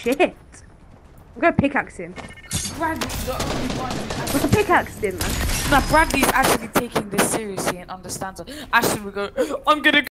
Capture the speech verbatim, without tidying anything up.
shit. I'm gonna pickaxe him. Bradley's the only one who I'm actually... gonna pickaxe him, man. Now Bradley's actually taking this seriously and understands it. Ashton will go, I'm gonna